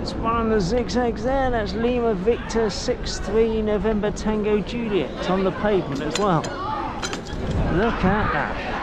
One on the Zigzags there, that's Lima Victor 63 November Tango Juliet on the pavement as well. Look at that.